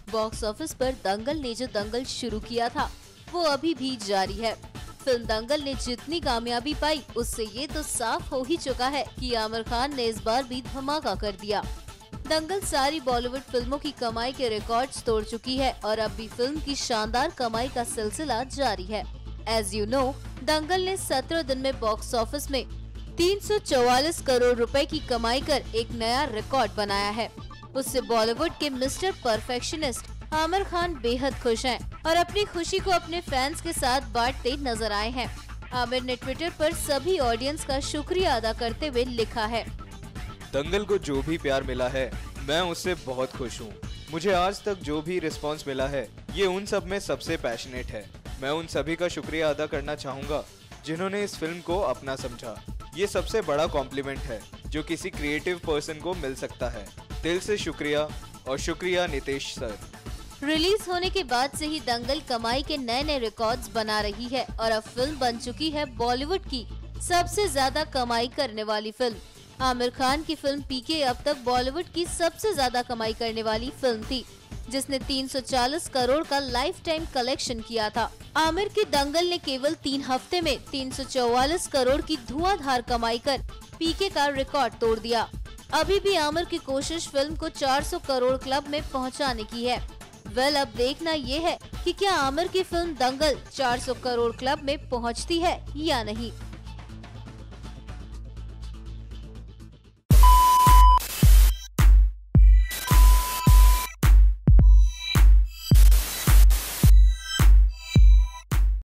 Box office पर दंगल ने जो दंगल शुरू किया था वो अभी भी जारी है। फिल्म दंगल ने जितनी कामयाबी पाई उससे ये तो साफ हो ही चुका है कि आमिर खान ने इस बार भी धमाका कर दिया। दंगल सारी बॉलीवुड फिल्मों की कमाई के रिकॉर्ड्स तोड़ चुकी है और अब भी फिल्म की शानदार कमाई का सिलसिला जारी है। एज यू नो, दंगल ने 17 दिन में बॉक्स ऑफिस में 344 करोड़ रुपए की कमाई कर एक नया रिकॉर्ड बनाया है। उससे बॉलीवुड के मिस्टर परफेक्शनिस्ट आमिर खान बेहद खुश हैं और अपनी खुशी को अपने फैंस के साथ बांटते नजर आए हैं। आमिर ने ट्विटर पर सभी ऑडियंस का शुक्रिया अदा करते हुए लिखा है, दंगल को जो भी प्यार मिला है मैं उससे बहुत खुश हूँ। मुझे आज तक जो भी रिस्पांस मिला है ये उन सब में सबसे पैशनेट है। मैं उन सभी का शुक्रिया अदा करना चाहूँगा जिन्होंने इस फिल्म को अपना समझा। ये सबसे बड़ा कॉम्प्लीमेंट है जो किसी क्रिएटिव पर्सन को मिल सकता है। दिल से शुक्रिया और शुक्रिया नितेश सर। रिलीज होने के बाद से ही दंगल कमाई के नए नए रिकॉर्ड्स बना रही है और अब फिल्म बन चुकी है बॉलीवुड की सबसे ज्यादा कमाई करने वाली फिल्म। आमिर खान की फिल्म पीके अब तक बॉलीवुड की सबसे ज्यादा कमाई करने वाली फिल्म थी, जिसने 340 करोड़ का लाइफ टाइम कलेक्शन किया था। आमिर की दंगल ने केवल 3 हफ्ते में 344 करोड़ की धुआंधार कमाई कर पीके का रिकॉर्ड तोड़ दिया। अभी भी आमिर की कोशिश फिल्म को 400 करोड़ क्लब में पहुंचाने की है। अब देखना ये है कि क्या आमिर की फिल्म दंगल 400 करोड़ क्लब में पहुंचती है या नहीं।